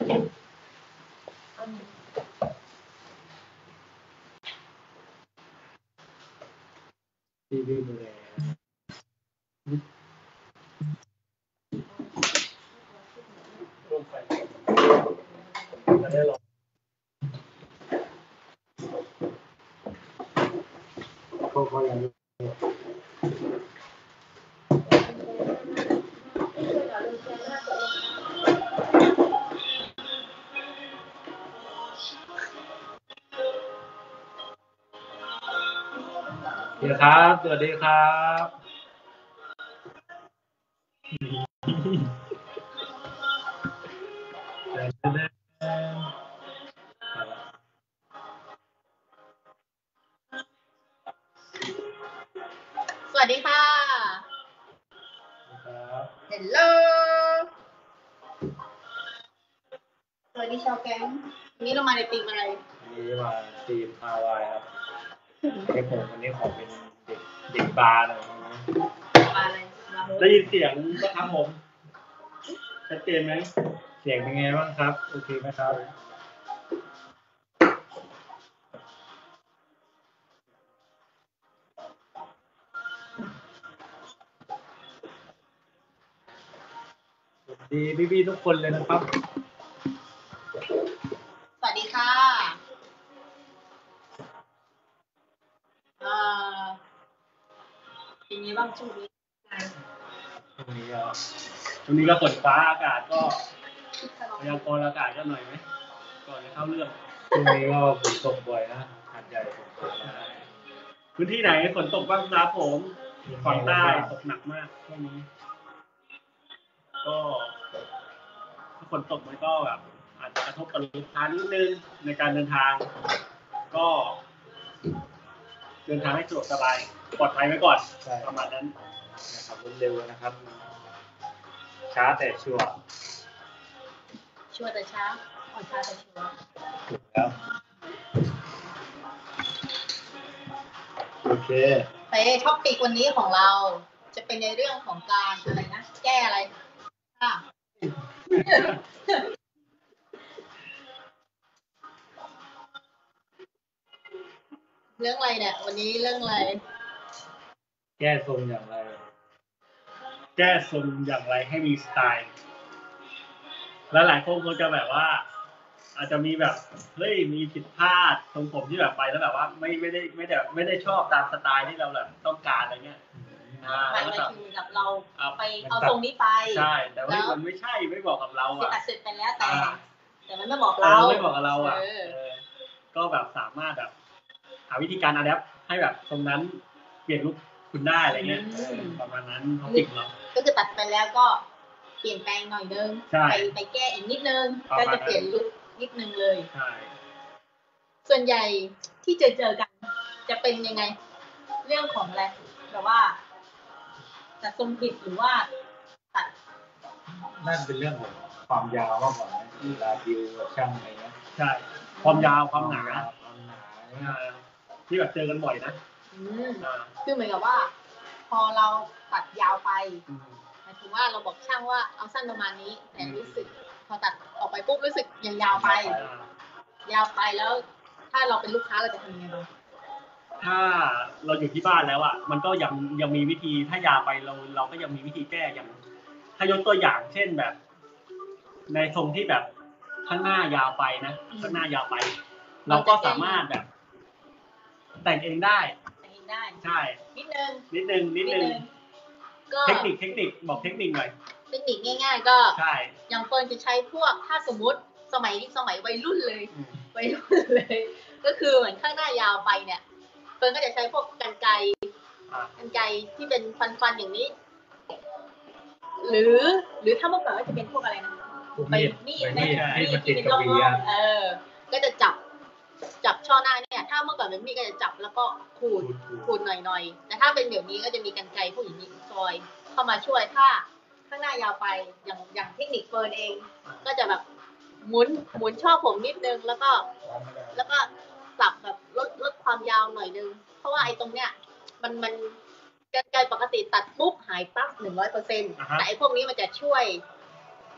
ที่ดูแลร่วมไฟจะได้ลองเขายังเดี๋ยวครับสวัสดีครับสวัสดีค่ะเฮลโลสวัสดีชาวแก๊งวันนี้เรามาในทีมอะไรวันนี้มาทีมฮาวายครับเด็กผมวันนี้ขอเป็นเด็กบาร์หน่อยนะบาร์อะไรได้ยินเสียงก็ครับผมชัดเจนไหมเสียงเป็นไงบ้างครับโอเคไหมครับดีพี่ๆทุกคนเลยนะครับสวัสดีค่ะเป็นไงบ้างช่วงนี้ช่วงนี้ก็ฝนฟ้าอากาศก็พยากรณ์อากาศก็หน่อยไหมก่อนจะเข้าเรื่องช่วงนี้ก็ฝนตกบ่อยนะหาดใหญ่ฝนตกพื้นที่ไหนฝนตกบ้างครับผมฝั่งใต้ตกหนักมากช่วงนี้ก็ถ้าฝนตกมันก็แบบอาจจะกระทบกับลูกค้านิดนึงในการเดินทางก็เดินทางให้สะดวกสบายปลอดภัยไว้ก่อนประมาณนั้นนะครับรวดเร็วนะครับช้าแต่ชัวร์แต่ช้าช้าแต่ชัวร์ถูกแล้วโอเคท็อปิกวันนี้ของเราจะเป็นในเรื่องของการอะไรนะแก้อะไรค่ะเรื่องอะไรเนี่ยวันนี้เรื่องอะไรแก้ทรงอย่างไรแก้ทรงอย่างไรให้มีสไตล์แล้วหลายคนก็จะแบบว่าอาจจะมีแบบเฮ้ยมีผิดพลาดทรงผมที่แบบไปแล้วแบบว่าไม่ได้ชอบตามสไตล์ที่เราแบบต้องการอะไรเงี้ยแล้วก็แบบเราไปเอาทรงนี้ไปใช่แต่ว่ามันไม่ใช่ไม่บอกกับเราอ่ะเสร็จไปแล้วแต่มันไม่บอกเราไม่บอกกับเราอ่ะก็แบบสามารถแบบหาวิธีการอะแดปให้แบบตรงนั้นเปลี่ยนลุคคุณได้อะไรเงี้ยประมาณนั้นเขาติดเราก็คือตัดไปแล้วก็เปลี่ยนแปลงหน่อยนึงไปแก้อีกนิดนึงก็จะเปลี่ยนลุคนิดนึงเลยใช่ส่วนใหญ่ที่เจอกันจะเป็นยังไงเรื่องของอะไรแบบว่าตัดทรงผิดหรือว่าตัดนั่นเป็นเรื่องของความยาวมากกว่าเวลาดิวกับช่างอะไรเงี้ยใช่ความยาวความหนาที่แบบเจอกันบ่อยนะคือเหมือนกับว่าพอเราตัดยาวไปหมายถึงว่าเราบอกช่างว่าเอาสั้นประมาณนี้แต่รู้สึกพอตัดออกไปปุ๊บรู้สึกยังยาวไปแล้วถ้าเราเป็นลูกค้าเราจะทำยังไงบ้างถ้าเราอยู่ที่บ้านแล้วอ่ะมันก็ยังมีวิธีถ้ายาวไปเราก็ยังมีวิธีแก้อย่างถ้ายกตัวอย่างเช่นแบบในทรงที่แบบข้างหน้ายาวไปนะข้างหน้ายาวไปเราก็สามารถแบบแต่งเองได้ใช่นิดนึงก็เทคนิคบอกเทคนิคหน่อยเทคนิคง่ายๆก็ใช่อย่างเฟิร์นจะใช้พวกถ้าสมมุติสมัยวัยรุ่นเลยก็คือเหมือนข้างหน้ายาวไปเนี่ยเฟิร์นก็จะใช้พวกกรรไกรที่เป็นฟันอย่างนี้หรือถ้าเมื่อก่อนก็จะเป็นพวกอะไรนะใบมีดที่เป็นร่องก็จะจับช่อหน้าเนี่ยถ้าเมื่อก่อนเป็นมีดก็จะจับแล้วก็ขูดหน่อยแต่ถ้าเป็นแบบนี้ก็จะมีกรรไกรพวกอย่างนี้ซอยเข้ามาช่วยถ้าข้างหน้ายาวไปอย่างเทคนิคเฟิร์นเองก็จะแบบหมุนช่อผมนิดนึงแล้วก็ปรับแบบลดความยาวหน่อยนึงเพราะว่าไอ้ตรงเนี้ยมันกรรไกรปกติตัดปุ๊บหายปั๊บ 100% แต่ไอ้พวกนี้มันจะช่วย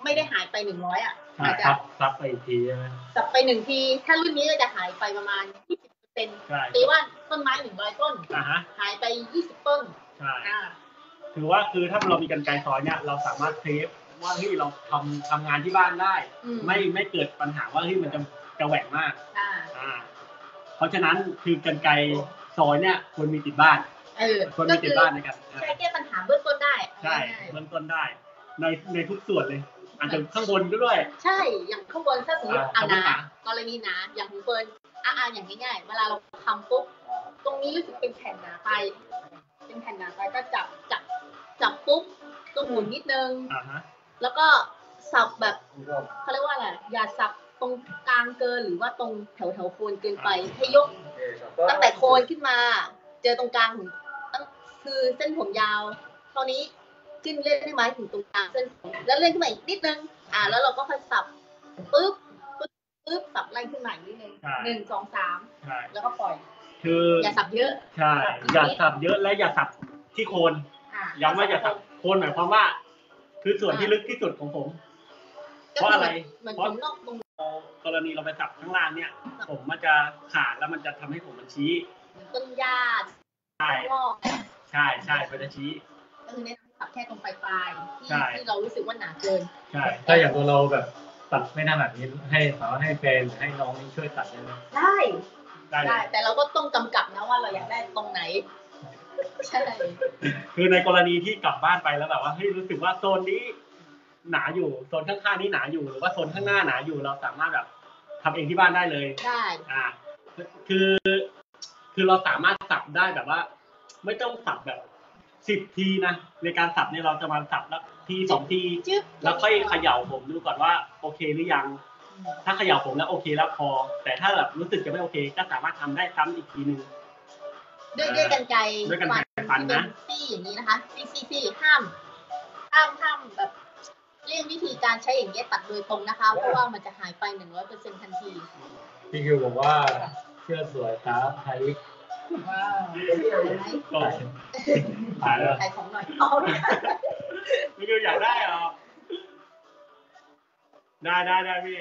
ไม่ได้หายไป100อ่ะอาจจะซับไปอีกทีใช่ไหมซับไป1ทีถ้ารุ่นนี้ก็จะหายไปประมาณ 20% ตีว่าต้นไม้100ต้นหายไป20ต้นใช่ถือว่าคือถ้าเรามีกรรไกรซอยเนี่ยเราสามารถเซฟว่าเฮ้ยเราทำงานที่บ้านได้ไม่เกิดปัญหาว่าเฮ้ยมันจะแหว่งมากเพราะฉะนั้นคือกรรไกรซอยเนี่ยควรมีติดบ้านควรมีติดบ้านนะครับใช้แก้ปัญหาเบื้องต้นได้ใช่เบื้องต้นได้ในทุกส่วนเลยอาจจะข้างบนด้วยใช่อย่างข้างบนถ้าสมมติหนากรณีหนาอย่างของเฟิร์นอย่างง่ายๆเวลาเราทำปุ๊บตรงนี้รู้สึกเป็นแผ่นหนาไปก็จับปุ๊บก็หมุนนิดนึงแล้วก็สับแบบเขาเรียกว่าอะไรอย่าสับตรงกลางเกินหรือว่าตรงแถวโคนเกินไปให้ยกตั้งแต่โคนขึ้นมาเจอตรงกลางคือเส้นผมยาวเท่านี้ขึ้นเลื่อนได้ไหมถึงตรงกลางเส้นผมแล้วเลื่อนขึ้นมาอีกนิดนึงแล้วเราก็ค่อยสับปุ๊บสับไล่ขึ้นมาอีกนิดนึง1 2 3แล้วก็ปล่อยคืออย่าสับเยอะใช่อย่าสับเยอะและอย่าสับที่โคนย้ำว่าอย่าสับโคนหมายความว่าคือส่วนที่ลึกที่สุดของผมเพราะอะไรเพราะกรณีเราไปสับข้างล่างเนี่ยผมมันจะขาดแล้วมันจะทำให้ผมมันชี้ต้นหญ้าใช่มันจะชี้ก็คือแนะนำสับแค่ตรงปลายที่เรารู้สึกว่าหนาเกินใช่ถ้าอย่างตัวเราแบบตัดไม่ถนัดนี้ให้แฟนให้น้องนี่ช่วยตัดได้ไหมได้แต่เราก็ต้องกำกับนะว่าเราอยากได้ตรงไหนใช่คือในกรณีที่กลับบ้านไปแล้วแบบว่าเฮ้ยรู้สึกว่าโซนนี้หนาอยู่โซนข้างๆนี้หนาอยู่หรือว่าโซนข้างหน้าหนาอยู่เราสามารถแบบทำเองที่บ้านได้เลยได้คือเราสามารถสับได้แบบว่าไม่ต้องสับแบบ10ทีนะในการสับเนี่ยเราจะมาสับแล้วที2ทีแล้วค่อยเขย่าผมดูก่อนว่าโอเคหรือยังถ้าเขย่าผมแล้วโอเคแล้วพอแต่ถ้าแบบรู้สึกจะไม่โอเคก็สามารถทำได้ซ้ำอีกทีนึงด้วยกรรไกรฟันนะซี่อย่างนี้นะคะซี่ห้ามแบบเลี่ยงวิธีการใช้อย่างเงี้ยตัดโดยตรงนะคะเพราะว่ามันจะหายไป 100% ทันทีพี่คิวบอกว่าเสื้อสวยครับไทยว้าวขายแล้วขายของหน่อยพี่คิวอยากได้เหรอได้พี่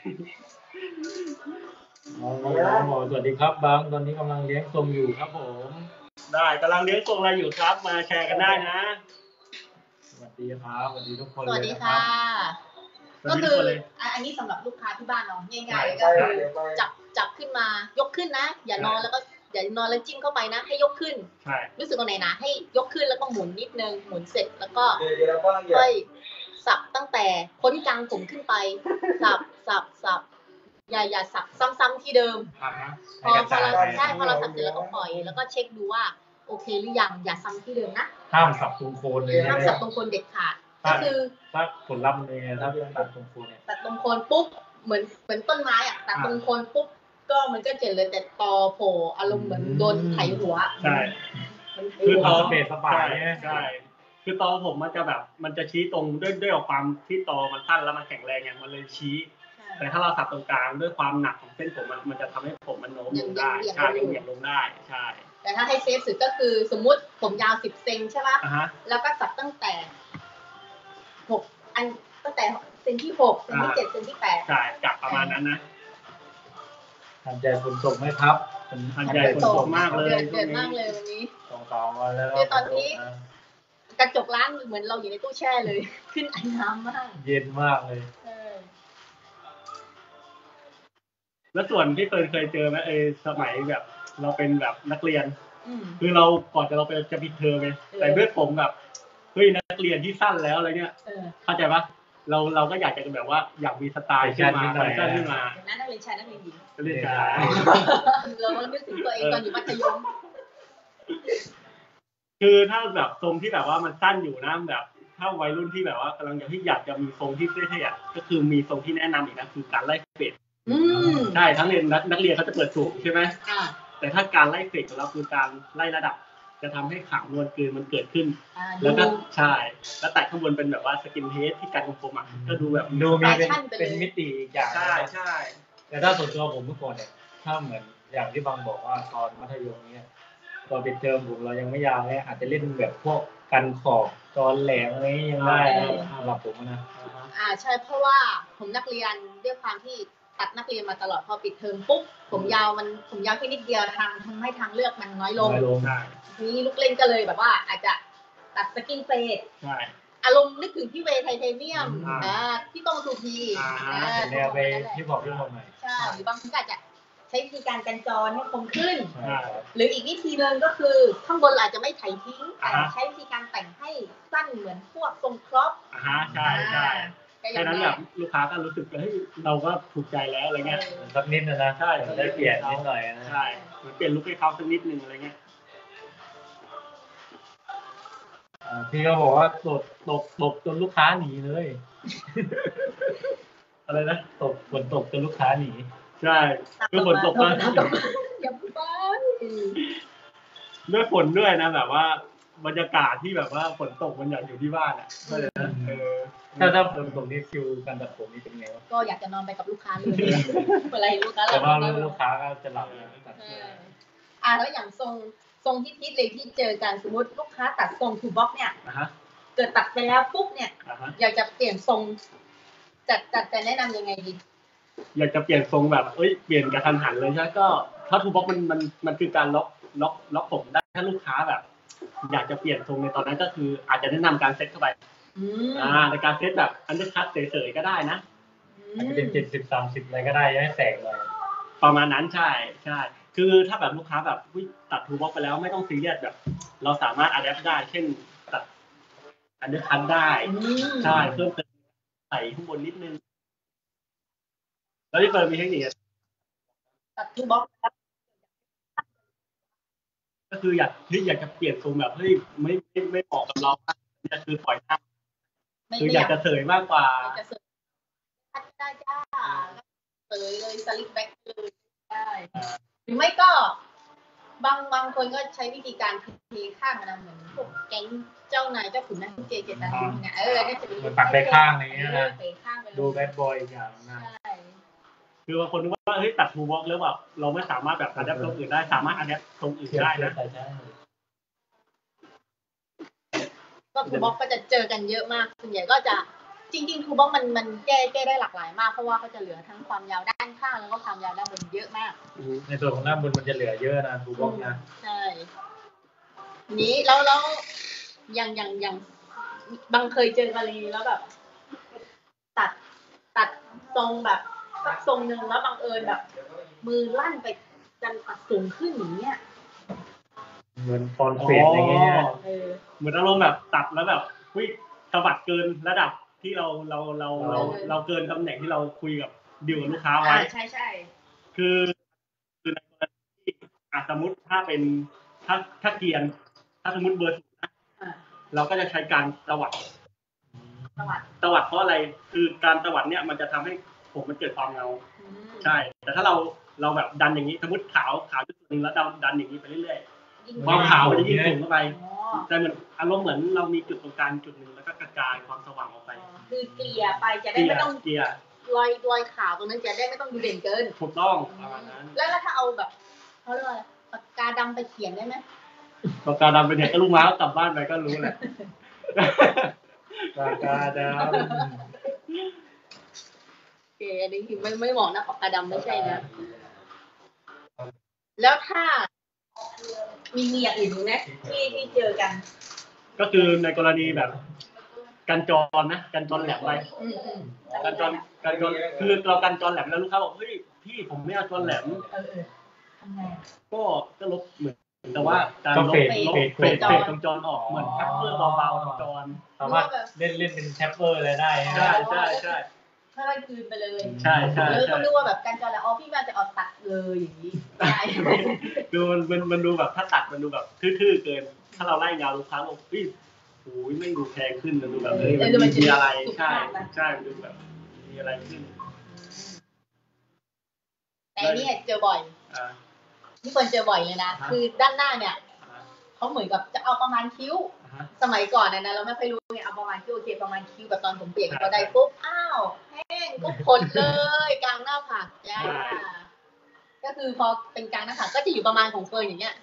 สวัสดีครับบางตอนนี้กำลังเลี้ยงทรงอยู่ครับผมได้กำลังเลี้ยงทรงอะไรอยู่ครับมาแชร์กันได้นะสวัสดีครับสวัสดีทุกคนสวัสดีค่ะก็คืออันนี้สำหรับลูกค้าที่บ้านเนาะง่ายๆก็คือจับขึ้นมายกขึ้นนะอย่านอนแล้วจิ้มเข้าไปนะให้ยกขึ้นรู้สึกตรงไหนนะให้ยกขึ้นแล้วก็หมุนนิดนึงหมุนเสร็จแล้วก็ค่อยสับตั้งแต่พ้นกลางผมขึ้นไปสับอย่าสับซ้ำๆที่เดิมพอเราสับเสร็จแล้วก็ปล่อยแล้วก็เช็คดูว่าโอเคหรือยังอย่าซ้ำที่เดิมนะห้ามสับตรงโคนเลยห้ามสับตรงโคนเด็ดขาดก็คือถ้าผลลัพธ์เลยถ้าตัดตรงโคนเนี่ยตัดตรงโคนปุ๊บเหมือนต้นไม้อ่ะตัดตรงโคนปุ๊บก็มันก็เจ๋งเลยแต่ตอโผล่อารมณ์เหมือนโดนไถหัวใช่คือตอเบสสปายใช่คือตอผมมันจะชี้ตรงด้วยความที่ตอมันสั้นแล้วมันแข็งแรงอย่างมันเลยชี้แต่ถ้าเราสับตรงกลางด้วยความหนักของเส้นผมมันจะทำให้ผมมันโน้มลงได้ใช่เหวี่ยงลงได้ใช่แต่ถ้าให้เซฟสุดก็คือสมมุติผมยาว10 เซนใช่ป่ะแล้วก็สับตั้งแต่ตั้งแต่เซนที่6เซนที่7เซนที่8 ใช่จับประมาณนั้นนะทันใจฝนตกไหมครับทันใจฝนตกมากเลยเดือดมากเลยวันนี้ 2 วันแล้วตอนนี้กระจกร้านเหมือนเราอยู่ในตู้แช่เลยขึ้นไอน้ำมากเย็นมากเลยแล้วส่วนที่เคยเจอไหมสมัยแบบเราเป็นแบบนักเรียนคือเราก่อนเราจะปิดเทอมไงแต่เพื่อนผมแบบเฮ้ยนักเรียนที่สั้นแล้วอะไรเงี้ยเข้าใจปะเราก็อยากจะแบบว่าอยากมีสไตล์ขึ้นมานักเรียนชายนักเรียนหญิงนักเรียนชายเรานึกถึงตัวเองตอนอยู่มัธยมคือถ้าแบบทรงที่แบบว่ามันสั้นอยู่นะแบบถ้าวัยรุ่นที่แบบว่ากำลังอยากจะมีทรงที่เท่ๆก็คือมีทรงที่แนะนำอีกนะคือการไล่เฟดใช่ทั้งนักเรียนเขาจะเปิดสูงใช่ไหมแต่ถ้าการไล่เฟดของเราคือการไล่ระดับจะทำให้ขาว นวลเกินมันเกิดขึ้นแล้วก็ใช่แล้วแต่ข้างบนเป็นแบบว่าสกินเฮดที่การคมอ่ะก็ดูแบบดูมีเป็นมิติอย่างใช่แต่ถ้าส่วนตัวผมเมื่อก่อนเนี่ยถ้าเหมือนอย่างที่บางบอกว่าตอนมัธยมเนี่ยตอนปิดเทอมผมเรายังไม่ยาวเนี่ยอาจจะเล่นแบบพวกกันขอบจอนแหลมอะไรยังได้สำหรับผมนะใช่เพราะว่าผมนักเรียนด้วยความที่ตัดนักเรียนมาตลอดพอปิดเทอมปุ๊บผมยาวแค่นิดเดียวทำให้ทางเลือกมันน้อยลงทีนี้ลูกเล่นก็เลยแบบว่าอาจจะตัดสกินเฟดอารมณ์นึกถึงพี่เวย์ไทเทเนียมพี่ต้องทูพีแนวไปที่บอกที่ผมหน่อยใช่หรือบางคนก็อาจจะใช้วิธีการกันจรให้คมขึ้นหรืออีกวิธีนึงก็คือข้างบนอาจจะไม่ไถทิ้งแต่ใช้วิธีการแต่งให้สั้นเหมือนพวกทรงครอปใช่แค่นั้นแบบลูกค้าก็รู้สึกเฮ้ยเราก็ถูกใจแล้วอะไรเงี้ยสักนิดนะใช่ได้เปลี่ยนนิดหน่อยนะใช่เหมือนเปลี่ยนลุคให้เขาสักนิดนึงอะไรเงี้ยพี่ก็บอกว่าตกจนลูกค้าหนีเลยอะไรนะฝนตกจนลูกค้าหนีใช่คือฝนตกมาอย่าไปด้วยฝนด้วยนะแบบว่าบรรยากาศที่แบบว่าฝนตกมันอยากอยู่ที่บ้านอ่ะก็เลยนะถ้าฝนตกนี่คิวการตัดผมนี่เป็นไงวะก็อยากจะนอนไปกับลูกค้าเลยเวลาลูกค้าแต่ว่าลูกค้าก็จะหลับแล้วอย่างทรงที่พิษเลยที่เจอกันสมมติลูกค้าตัดทรงทูบ็อกเนี่ยเกิดตัดไปแล้วปุ๊บเนี่ยอยากจะเปลี่ยนทรงจัดแต่แนะนำยังไงดีอยากจะเปลี่ยนทรงแบบเปลี่ยนกระทันหันเลยใช่ก็ถ้าทูบ็อกมันคือการล็อกผมได้ถ้าลูกค้าแบบอยากจะเปลี่ยนทรงในตอนนั้นก็คืออาจจะแนะนำการเซตเข้าไปในการเซตแบบอันเดอร์คัทเฉยๆก็ได้นะอาจจะเป็น70-30อะไรก็ได้ให้แสงเลยประมาณนั้นใช่คือถ้าแบบลูกค้าแบบตัดทูบ็อกไปแล้วไม่ต้องซีเรียสแบบเราสามารถอะแดปได้เช่นตัดอันเดอร์คัทได้ใช่เพิ่มเติมใส่ข้างบนนิดนึงแล้วที่เฟิร์นมีเทคนิคตัดทูบ็อกก็คืออยากจะเปลี่ยนทรงแบบไม่เหมาะกับเราจะคือปล่อยหน้าคืออยากจะเสยมากกว่าทัดได้จ้าเสยเลยสลิปแบ็คเลยได้หรือไม่ก็บางคนก็ใช้วิธีการเทข้างนะเหมือนพวกแก๊งเจ้านายเจ้าขุนนางเจเจตันเนี่ยนี่จะมีตัดไปข้างนี้นะดูแบดบอยอย่างนั้นคือบางคนว่าตัดทูบ็อกแล้วแบบเราไม่สามารถแบบอัดแอปตรงอื่นได้สามารถอัดแอปตรงอื่นได้นะก็ทูบ็อกก็จะเจอกันเยอะมากส่วนใหญ่ก็จะจริงๆทูบ็อกมันแก้ได้หลากหลายมากเพราะว่าเขาจะเหลือทั้งความยาวด้านข้างแล้วก็ความยาวด้านบนเยอะมากในส่วนของด้านบนมันจะเหลือเยอะนะทูบ็อกนะใช่นี้แล้วอย่างบางเคยเจอกรณีแล้วแบบตัดทรงแบบสักทรงนึงแล้วบังเอิญแบบมือลั่นไปจันตัดสูงขึ้นอย่างเงี้ยเหมือนฟอนเฟสอย่างเงี้ยเหมือนอารมณ์แบบตัดแล้วแบบสะบัดเกินระดับที่เราเกินตำแหน่งที่เราคุยกับดีลกับลูกค้าไว้ใช่คือในกรณีที่สมมติถ้าเป็นถ้าเกียร์ถ้าสมมติเบอร์0นะเราก็จะใช้การตวัดเพราะอะไรคือการตวัดเนี่ยมันจะทำให้ผมมันเกิดความเงาใช่แต่ถ้าเราแบบดันอย่างนี้สมมติขาวจุดนึงแล้วดันอย่างนี้ไปเรื่อยๆความขาวมันจะยิ่งสูงเข้าไปแต่เหมือนอารมณ์เหมือนเรามีจุดตรงกลางจุดนึงแล้วก็กระจายความสว่างออกไปคือเกลี่ยไปจะได้ไม่ต้องเกลี่ยรอยขาวตรงนั้นจะได้ไม่ต้องดูเด่นเกินถูกต้องประมาณนั้นแล้วถ้าเอาแบบเขาเรียกว่าปากกาดำไปเขียนได้ไหมปากกาดำไปเนี่ยก็ลูกม้ากลับบ้านไปก็รู้แหละปากกาดำโอเคอันนี้คือไม่เหมาะนะปากกาดำไม่ใช่นะแล้วถ้ามีอย่างอื่นไหมที่เจอกันก็คือในกรณีแบบกันจรนะกันจรแหลมไปกันจรคือเรากันจรแหลมแล้วลูกค้าบอกเฮ้ยพี่ผมไม่เอาจรแหลมก็ลบเหมือนแต่ว่าการลบเฟดตรงจรออกเหมือนแท็ปเปอร์เบาๆตรงจรสามารถเล่นเป็นแท็ปเปอร์อะไรได้ใช่ค่อยคืนไปเลยใช่เลยก็ดูว่าแบบการจรแล้วพี่มาจะออกตัดเลยอย่างนี้ใช่ดูมันดูแบบถ้าตัดมันดูแบบทื่อๆเกินถ้าเราไล่ยาวลูกค้าบอกพี่โอ้ยไม่ดูแพงขึ้นมันดูแบบมันมีอะไรใช่มันดูแบบมีอะไรขึ้นแต่นี่เจอบ่อยที่คนเจอบ่อยเลยนะคือด้านหน้าเนี่ยเขาเหมือนกับจะเอาประมาณคิ้วสมัยก่อนนะเราไม่ค่อยรู้ไงเอาประมาณคิ้วโอเคประมาณคิ้วแบบตอนผมเปลี่ยนก็ได้ปุ๊บอ้าวแห้งก็ผลเลยกลางหน้าผากจ้าก็คือพอเป็นกลางหน้าผากก็จะอยู่ประมาณของเฟิร์นอย่างเงี้ย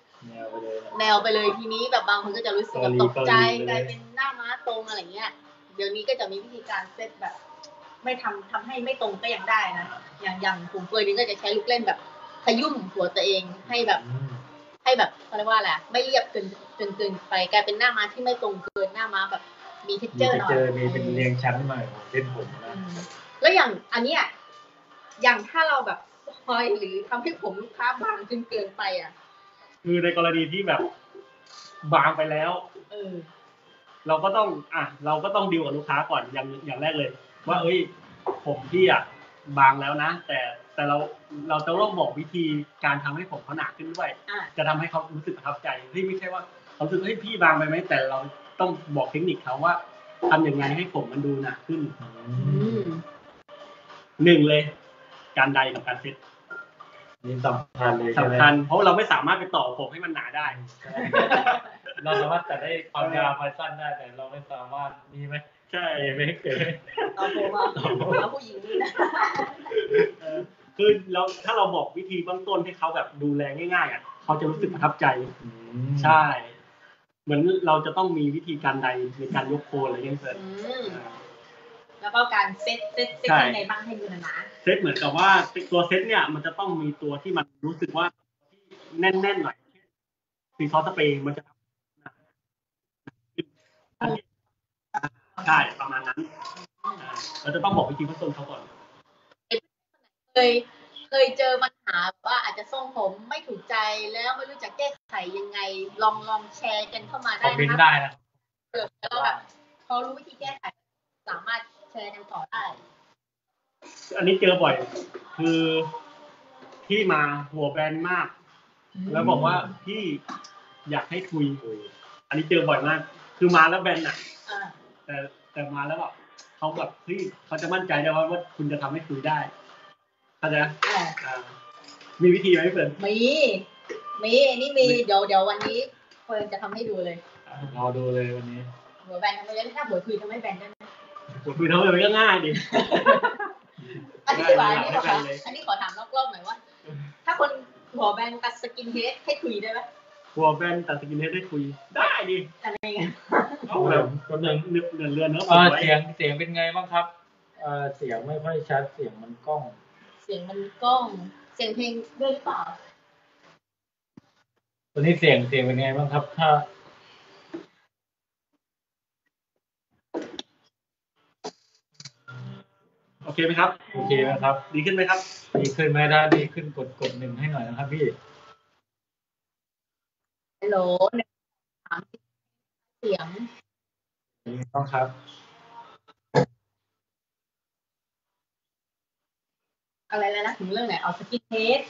แนวไปเลยทีนี้แบบบางคนก็จะรู้สึกแบบตกใจกลายเป็นหน้าม้าตรงอะไรเงี้ยเดี๋ยวนี้ก็จะมีวิธีการเซตแบบ ไม่ทำให้ไม่ตรงก็ยังได้นะอย่างผมเคยนี่ก็จะใช้ลูกเล่นแบบขยุ่มหัวตัวเองให้แบบเขาเรียกว่าอะไรไม่เรียบเกินไปกลายเป็นหน้าม้าที่ไม่ตรงเกินหน้าม้าแบบมีเท็กเจอร์หน่อยมีเป็นเรียงชั้นหน่อยของเส้นผมนะแล้วอย่างอันเนี้ยอย่างถ้าเราแบบซอยหรือทำให้ผมลูกค้าบางจนเกินไปอ่ะคือในกรณีที่แบบบางไปแล้วเราก็ต้องดีลกับลูกค้าก่อนอย่างแรกเลยว่าผมพี่บางแล้วนะแต่เราจะต้องบอกวิธีการทำให้ผมเขาหนาขึ้นด้วยจะทำให้เขารู้สึกประทับใจที่ไม่ใช่ว่าเขารู้สึกพี่บางไปไหมแต่เราต้องบอกเทคนิคเขาว่าทำยังไงให้ผมมันดูหนาขึ้นหนึ่งเลยการไดกับการเซ็ตนี่สำคัญเลยสำคัญเพราะเราไม่สามารถไปต่อผมให้มันหนาได้เราสามารถตัดได้ความยาวความสั้นได้แต่เราไม่สามารถมีไหมใช่ไม่เกิดต่อผมเอาผู้หญิงนี่นะคือถ้าเราบอกวิธีเบื้องต้นให้เขาแบบดูแลง่ายๆเขาจะรู้สึกประทับใจใช่เหมือนเราจะต้องมีวิธีการใดในการยกโคนอะไรอย่างเงี้ยแล้วก็การเซตยังไงบ้างให้ดูนะเซตเหมือนกับว่าตัวเซตเนี่ยมันจะต้องมีตัวที่มันรู้สึกว่าแน่นๆหน่อยซีซอสสเปรย์มันจะใช่ประมาณนั้นเราจะต้องบอกวิธีขั้นต้นเขาก่อนเคยเจอปัญหาว่าอาจจะทรงผมไม่ถูกใจแล้วไม่รู้จะแก้ไขยังไงลองแชร์กันเข้ามาได้นะครับได้นะแล้วแบบพอรู้วิธีแก้ไขสามารถแชร์กันต่อได้อันนี้เจอบ่อยคือที่มาหัวแบนมากแล้วบอกว่าพี่อยากให้คุยอันนี้เจอบ่อยมากคือมาแล้วแบนแต่มาแล้วแบบเขาแบบเขาจะมั่นใจได้ว่าคุณจะทำให้คุยได้เข้าใจมีวิธีไหมเพื่อนนี่มีเดี๋ยววันนี้เฟิร์นจะทำให้ดูเลยรอดูเลยวันนี้หัวแบนทำไมได้ถ้าหัวคุยทำให้แบนได้ไหมหัวคุยทำไมก็ง่ายดิอันนี้ขอถามนอกรอบหน่อยว่าถ้าคนหัวแบนตัดสกินเฮดให้คุยได้ไหมหัวแบนตัดสกินเฮดได้คุยได้ดิอะไรเงี้ยแบบคนหนึ่งเรือนเนอะเสียงเป็นไงบ้างครับเสียงไม่ค่อยชัดเสียงมันก้องเสียงเพลงด้วยหรือเปล่าตอนนี้เสียงเป็นไงบ้างครับถ้าโอเคไหมครับโอเคไหมครับดีขึ้นไหมครับดีขึ้นไหมได้ดีขึ้นกดหนึ่งให้หน่อยนะครับพี่ฮัลโหลถามเสียงต้องครับอะไรแล้วนะถึงเรื่องไหนเอาสกินเทส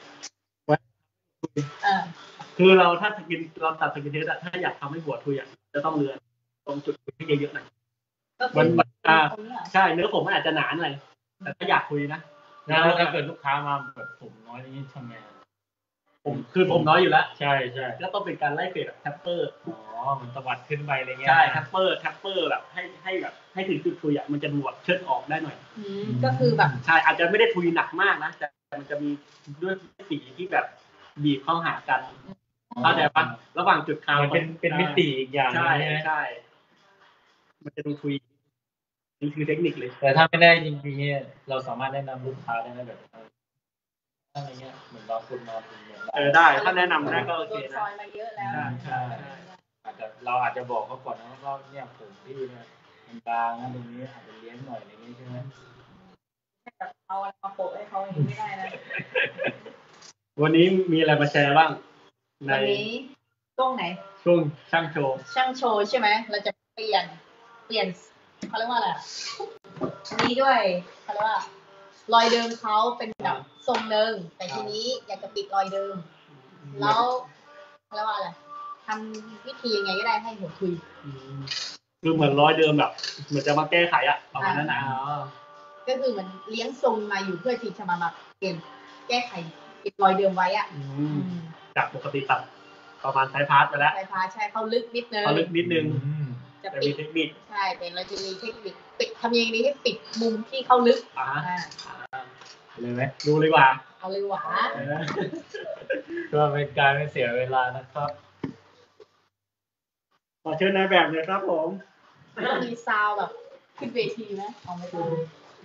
คือเราตัดสกินเทสถ้าอยากทำให้หัวทุยจะต้องเลือนตรงจุดที่เยอะๆหน่อยมันใช่เนื้อผมมันอาจจะหนาหน่อยแต่ถ้าอยากคุยนะแล้วถ้าเกิดลูกค้ามาแบบผมน้อยนี่ทำไงผมน้อยอยู่แล้วใช่ก็ต้องเป็นการไล่เฟดแบบแทปเปอร์มันตวัดขึ้นไปอะไรเงี้ยใช่แทปเปอร์แบบให้แบบให้ถึงจุดทุยมันจะบวกเชิดออกได้หน่อยก็คือแบบใช่อาจจะไม่ได้ทุยหนักมากนะแต่มันจะมีด้วยสีที่แบบบีบเข้าหากันเข้าใจปะระหว่างจุดคาวเป็นมิติอีกอย่างใช่มันจะดูทุยนี่คือเทคนิคเลยแต่ถ้าไม่ได้จริงๆเราสามารถแนะนำลูกค้าได้ไหมแบบอะไรเงี้ยเหมือนบางคนมาได้ถ้าแนะนำได้ก็โอเคนะซอยมาเยอะแล้วใช่เราอาจจะบอกเขาก่อนนะว่าเนี่ยผมพี่เนี่ยมันบางนะตรงนี้อาจจะเลี้ยงหน่อยอะไรเงี้ยใช่ไหมเอาอะไรมาโปะให้เขาอย่างนี้ไม่ได้นะวันนี้มีอะไรมาแชร์บ้างวันนี้ช่วงไหนช่วงช่างโชว์ใช่ไหมเราจะเปลี่ยนเขาเรียกว่าอะไรนี้ด้วยเขาเรียกว่ารอยเดิมเขาเป็นแบบทรงเดิมแต่ทีนี้อยากจะปิดรอยเดิมแล้วเขาเรียกว่าอะไรทำวิธียังไงก็ได้ให้หัวคุยคือเหมือนรอยเดิมแบบเหมือนจะมาแก้ไขประมาณนั้นนะก็คือเหมือนเลี้ยงทรงมาอยู่เพื่อที่จะมาเปลี่ยนแก้ไขปิดรอยเดิมไว้จากปกติตัดประมาณไซพาร์ทไปแล้วไซพาร์ทใช่เขาลึกนิดนึงจะปิดเทคนิคใช่เป็นเราจะมีเทคนิคปิดทำยังไงให้ปิดมุมที่เข้าลึกเลยไหมดูเลยว่าเอาเลยว่าเพื่อเป็นการไม่เสียเวลานะครับขอเชิญนายแบบเลยครับผมต้องมีซาวแบบขึ้นเวทีไหมเอาไม่ต้อง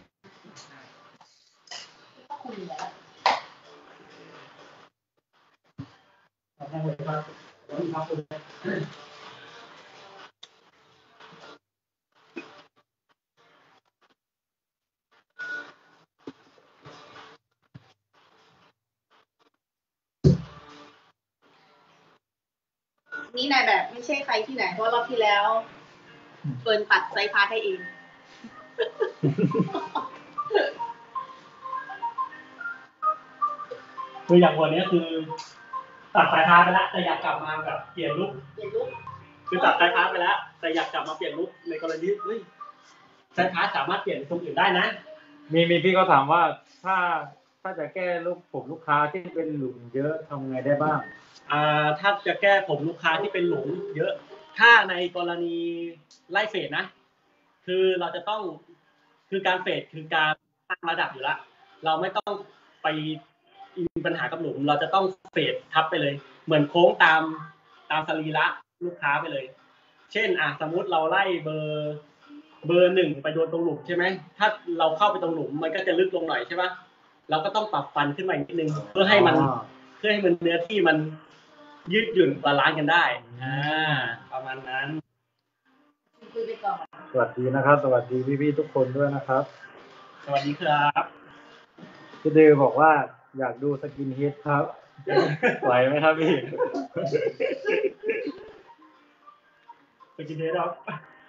ก็คงมีแล้วนี่นายแบบไม่ใช่ใครที่ไหนเพราะรอบที่แล้วเฟิร์นตัดไซพาร์ทให้เองคืออย่างวันนี้คือตัดสายพานไปแล้วแต่อยากกลับมาแบบเปลี่ยนลุคคือตัดสายพานไปแล้วแต่อยากกลับมาเปลี่ยนลุคในกรณีเฮ้ยสายพานสามารถเปลี่ยนตรงอื่นได้นะมีพี่ก็ถามว่าถ้าจะแก้ลูกผมลูกค้าที่เป็นหลุมเยอะทำไงได้บ้างถ้าจะแก้ผมลูกค้าที่เป็นหลุมเยอะถ้าในกรณีไล่เฟดนะคือเราจะต้องคือการเฟดคือการตั้งระดับอยู่แล้วเราไม่ต้องไปมีปัญหากับหลุมเราจะต้องเฟดทับไปเลยเหมือนโค้งตามสรีระลูกค้าไปเลยเช่นสมมุติเราไล่เบอร์หนึ่งไปโดนตรงหลุมใช่ไหมถ้าเราเข้าไปตรงหลุมมันก็จะลึกลงหน่อยใช่ปะเราก็ต้องปรับฟันขึ้นมาอีกนิดนึงเพื่อให้มันเนื้อที่มันยืดหยุ่นบาลานซ์กันได้ประมาณนั้นสวัสดีนะครับสวัสดีพี่ๆทุกคนด้วยนะครับสวัสดีครับพี่ดือบอกว่าอยากดูสกินเฮดครับไหวไหมครับพี่สกินเฮดครับ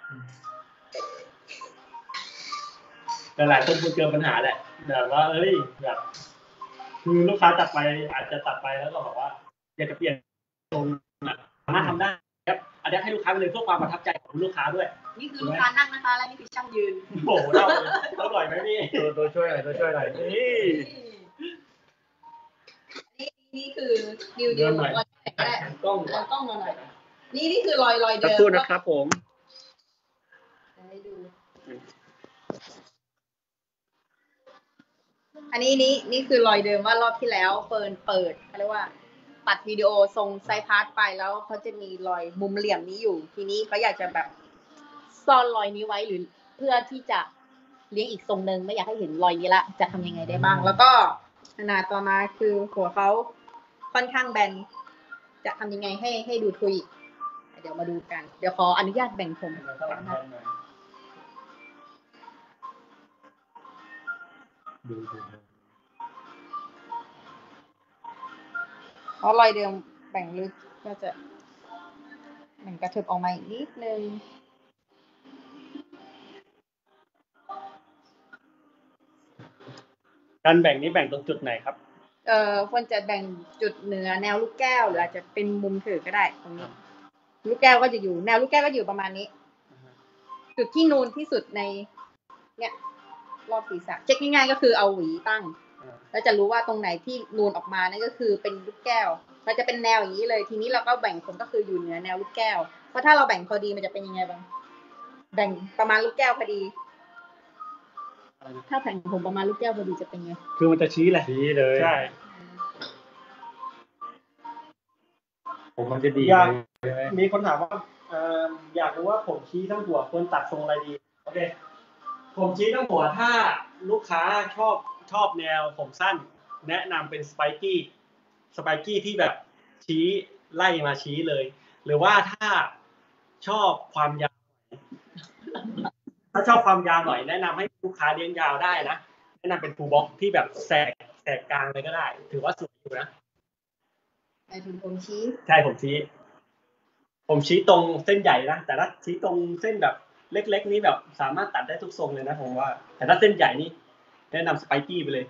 แต่หลายคนเจอปัญหาแหละแบบว่าเฮ้ยแบบคือลูกค้าตัดไปอาจจะตัดไปแล้วก็บอกว่าอยากจะเปลี่ยนตรงสามารถทำได้ครับอันนี้ให้ลูกค้าเลยเพื่อความประทับใจของลูกค้าด้วยนี่คือลูกค้านั่งนะคะและนี่คือช่างยืนโอ้โหเราปล่อยไหมพี่ตัวช่วยหน่อยนี่คือดิวหน่อยกล้องมาหน่อยนี่คือรอยเดิมพูดนะครับผมให้ดูอันนี้นี่คือรอยเดิมว่ารอบที่แล้วเปิดเขาเรียกว่าตัดวิดีโอทรงไซพาร์ทไปแล้วเขาจะมีรอยมุมเหลี่ยมนี้อยู่ทีนี้เขาอยากจะแบบซ่อนรอยนี้ไว้หรือเพื่อที่จะเลี้ยงอีกทรงนึงไม่อยากให้เห็นรอยนี้ละจะทำยังไงได้บ้างแล้วก็ขนาดต่อมาคือหัวเขาค่อนข้างแบนจะทำยังไงให้ดูทุยเดี๋ยวมาดูกันเดี๋ยวขออนุญาตแบ่งผมนะคะเพราะรอยเดิมแบ่งลึกก็จะแบ่งกระเถิบออกมาอีกนิดนึงการแบ่งนี้แบ่งตรงจุดไหนครับควรจะแบ่งจุดเหนือแนวลูกแก้วหรืออาจจะเป็นมุมถือก็ได้ตรงนี้ลูกแก้วก็จะอยู่แนวลูกแก้วก็อยู่ประมาณนี้จุดที่นูนที่สุดในเนี่ยรอบศีรษะเช็คง่ายๆก็คือเอาหวีตั้งแล้วจะรู้ว่าตรงไหนที่นูนออกมานั่นก็คือเป็นลูกแก้วมันจะเป็นแนวอย่างนี้เลยทีนี้เราก็แบ่งผมก็คืออยู่เหนือแนวลูกแก้วเพราะถ้าเราแบ่งพอดีมันจะเป็นยังไงบ้างแบ่งประมาณลูกแก้วพอดีถ้าแบ่งผมประมาณลูกแก้วพอดีจะเป็นไงคือมันจะชี้แหละชี้เลยใช่ผมมันจะดีมีคนถามว่าอยากรู้ว่าผมชี้ทั้งหัวควรตัดทรงอะไรดีโอเคผมชี้ทั้งหัวถ้าลูกค้าชอบแนวผมสั้นแนะนำเป็นสไปกี้ที่แบบชี้ไล่มาชี้เลยหรือว่าถ้าชอบความยาวหน่อยแนะนำให้ลูกค้าเลี้ยงยาวได้นะแนะนำเป็นฟูลบ็อกที่แบบแสกกลางเลยก็ได้ถือว่าสวยอยู่นะไอ้ถึงผมชี้ใช่ผมชี้ตรงเส้นใหญ่นะแต่ถ้าชี้ตรงเส้นแบบเล็กๆนี้แบบสามารถตัดได้ทุกทรงเลยนะผมว่าแต่ถ้าเส้นใหญ่นี่แนะนำสไปกี้ไปเลย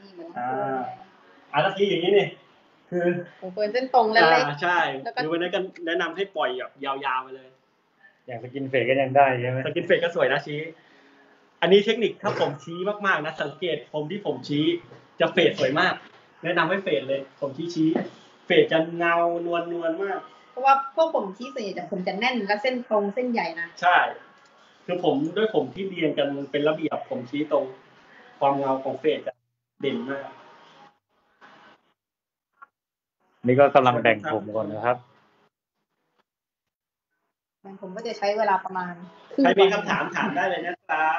ถ้าชี้อย่างนี้นี่คือผมเปิดเส้นตรงแล้วใช่หรือวันนั้นก็แนะนำให้ปล่อยแบบยาวๆไปเลยอย่างสกินเฟดก็ยังได้ใช่ไหมสกินเฟดก็สวยนะชี้อันนี้เทคนิคถ้าผมชี้มากๆนะสังเกตผมที่ผมชี้จะเฟดสวยมากแนะนำให้เฟดเลยผมชี้เฟดจะเงานวลมากเพราะว่าพวกผมชี้ส่วนใหญ่จะผมจะแน่นและเส้นตรงเส้นใหญ่นะใช่คือผมด้วยผมที่เรียนกันเป็นระเบียบผมชี้ตรงความเงาของเฟดจะเด่นมากนี่ก็กำลังแบ่งผมก่อนนะครับผมก็จะใช้เวลาประมาณใครมีคำถามถามได้เลยนะครับ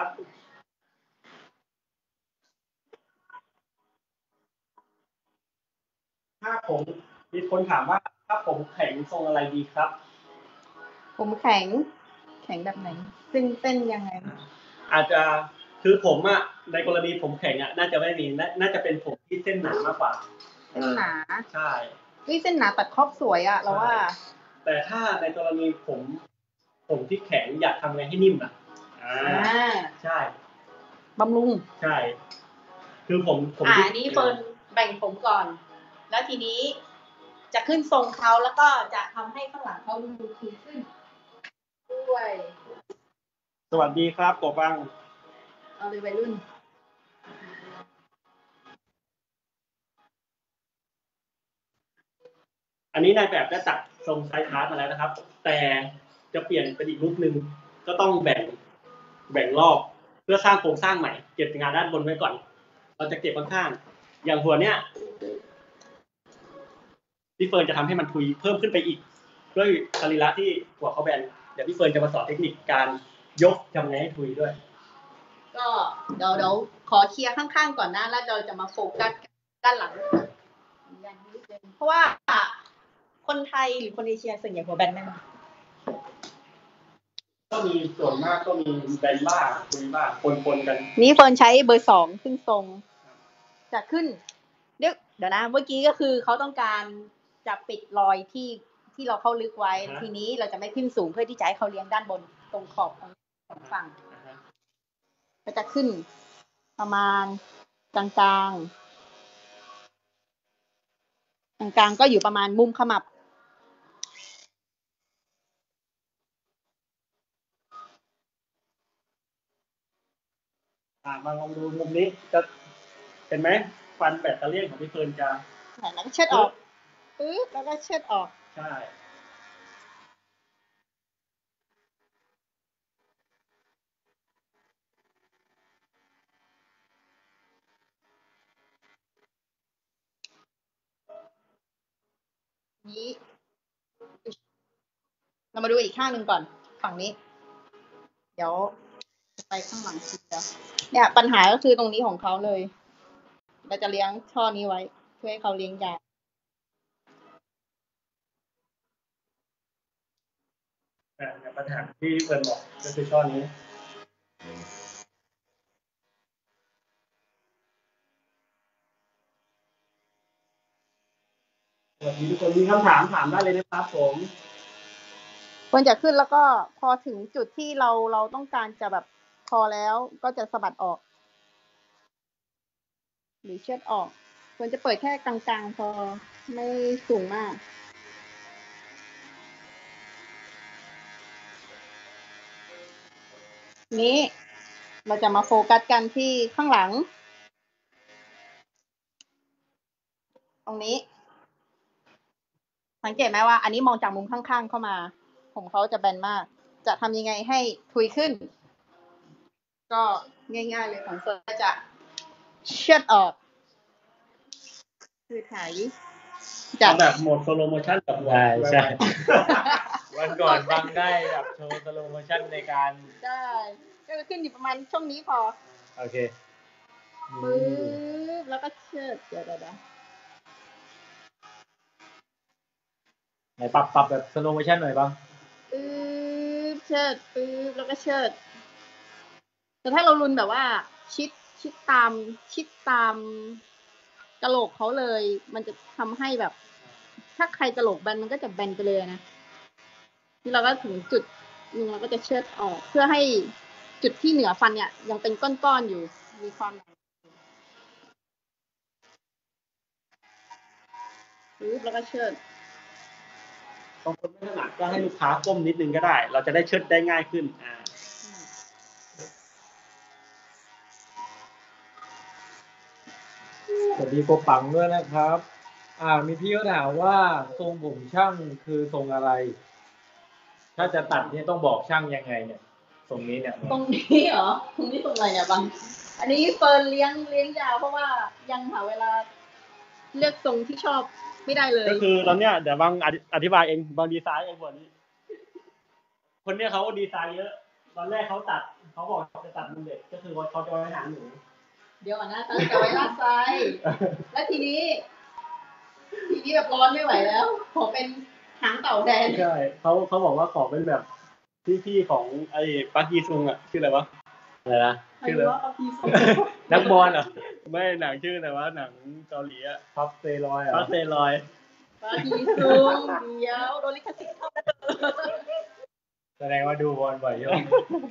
ถ้าผมมีคนถามว่าถ้าผมแข็งทรงอะไรดีครับผมแข็งแบบไหนซึ่งเต้นยังไงอาจจะคือผมอะในกรณีผมแข็งอะน่าจะไม่มีน่าจะเป็นผมที่เส้นหนามากกว่าเส้นหนาใช่เส้นหนาตัดครอบสวยอะเราว่าแต่ถ้าในกรณีผมที่แข็งอยากทำไงให้นิ่มอะใช่บำรุงใช่คือผมอันนี้เฟิร์นแบ่งผมก่อนแล้วทีนี้จะขึ้นทรงเขาแล้วก็จะทำให้ข้างหลังเขาดูดีขึ้นด้วยสวัสดีครับตัวบังเอาเลยวัยรุ่นอันนี้นายแบบได้ตัดทรงไซส์คาร์ดมาแล้วนะครับแต่จะเปลี่ยนเป็นอีกลุคนึงก็ต้องแบ่งรอบเพื่อสร้างโครงสร้างใหม่เก็บงานด้านบนไว้ก่อนเราจะเก็บข้างๆอย่างหัวเนี้ยพี่เฟิร์นจะทำให้มันทุยเพิ่มขึ้นไปอีกด้วยสรีระที่หัวเขาแบนเดี๋ยวพี่เฟิร์นจะมาสอนเทคนิคการยกทำไงให้ทุยด้วยก็เดี๋ยวขอเคลียร์ข้างๆก่อนนะแล้วเราจะมาโฟกัสด้านหลังเพราะว่าคนไทยหรือคนเอเชียส่วนใหญ่หัวแบนไหมก็มีส่วนมากก็มีแบนบ้างทุยบ้างปนกันนี่เฟิร์นใช้เบอร์2ขึ้นทรงจะขึ้นเดี๋ยวนะเมื่อกี้ก็คือเขาต้องการจะปิดรอยที่เราเข้าลึกไว้ทีนี้เราจะไม่ขึ้นสูงเพื่อที่จะให้เขาเลี้ยงด้านบนตรงขอบของฝั่งก็จะขึ้นประมาณกลางก็อยู่ประมาณมุมขมับมาลองดูมุมนี้จะเห็นไหมฟันแบตเตอรี่ของพี่เฟิร์นจะแล้วก็เช็ดออกแล้วก็เช็ดออกใช่นี้เรามาดูอีกข้างหนึ่งก่อนฝั่งนี้เดี๋ยวไปข้างหลังทีเดียวเนี่ยปัญหาก็คือตรงนี้ของเขาเลยเราจะเลี้ยงช่อนี้ไว้เพื่อให้เขาเลี้ยงยาวปัญหาที่เฟิร์นบอกก็คือช่อนี้สวัสดีทุกคนมีคำถามถามได้เลยนะครับผมควรจะขึ้นแล้วก็พอถึงจุดที่เราต้องการจะแบบพอแล้วก็จะสะบัดออกหรือเช็ดออกควรจะเปิดแค่กลางๆพอไม่สูงมากนี้เราจะมาโฟกัสกันที่ข้างหลังตรงนี้สังเกตไหมว่าอันนี้มองจากมุมข้างๆเข้ามาผมเขาจะแบนมากจะทำยังไงให้ทุยขึ้นก็ง่ายๆเลยของเฟิร์นจะเช็ดออกคือถ่ายจากแบบโหมดสโลโมชั่นกับใช่วันก่อนฟังได้แบบโชว์สโลโมชั่นในการได้ก็ขึ้นอยู่ประมาณช่วงนี้พอโอเคปึ๊บแล้วก็เชิดเดี๋ยวไหนปรับแบบสโลโมชั่นหน่อยบ้างเชิดปึ๊บแล้วก็เชิดแต่ถ้าเราลุนแบบว่าชิดตามกะโหลกเขาเลยมันจะทำให้แบบถ้าใครกะโหลกแบนมันก็จะแบนไปเลยนะนี่เราก็ถึงจุดนึงเราก็จะเชิดออกเพื่อให้จุดที่เหนือฟันเนี่ยยังเป็นก้อนๆอยู่มีความปึ๊บแล้วก็เชิดบางคนไม่ถนัดก็ให้ลูกค้าก้มนิดนึงก็ได้เราจะได้เชิดได้ง่ายขึ้นสวัสดีโกปังด้วยนะครับมีพี่เขาถามว่าทรงผมช่างคือทรงอะไรถ้าจะตัดเนี่ยต้องบอกช่างยังไงเนี่ยทรงนี้เนี่ยตรงนี้เหรอตรงนี้ตรงไหนเนี่ยบังอันนี้เฟิร์นเลี้ยงยาวเพราะว่ายังหาเวลาเลือกทรงที่ชอบไม่ได้เลยก็คือตอนเนี้ยเดี๋ยวบางอธิบายเองบางดีไซน์เองวันนี้คนเนี้ยเขาดีไซน์เยอะตอนแรกเขาบอกจะตัดมุมเด็กก็คือว่าเขาจะไว้หางหนูเดี๋ยวนะเขาจะไว้ลาดไซแล้วทีนี้แบบร้อนไม่ไหวแล้วขอเป็นหางเต่าแทนใช่เขาบอกว่าขอเป็นแบบพี่ของไอ้ปักกีซุงอ่ะชื่ออะไรวะอะไรนะชื่ออะไรนักบอลเหรอไม่หนังชื่ออะไรวะหนังเกาหลีอ่ะพับเซรอยปักเซรอยปักกีซุงเดี๋ยวโดนลิขสิทธิ์เข้าแล้วแสดงว่าดูบอลบ่อยเยอะ